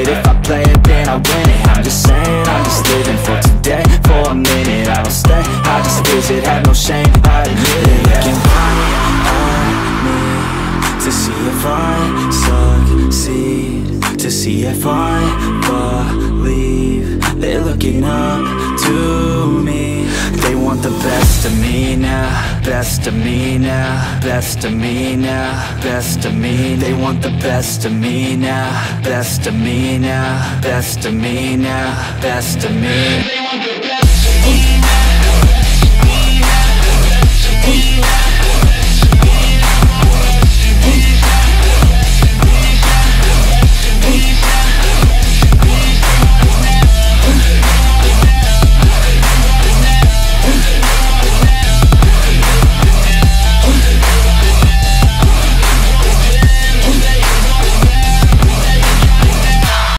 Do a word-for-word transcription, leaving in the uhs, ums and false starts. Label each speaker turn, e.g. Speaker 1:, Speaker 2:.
Speaker 1: it. If I play it, then I win it. I'm just saying, I'm just living for today. For a minute, I don't stay, I just visit. Have no shame, I admit it. Looking right at me to see if I succeed, to see if I believe. They're looking up to me. They want the best of me now, best of me now, best of me now, best of me. They want the best of me now, best of me now, best of me now, best of me. They want the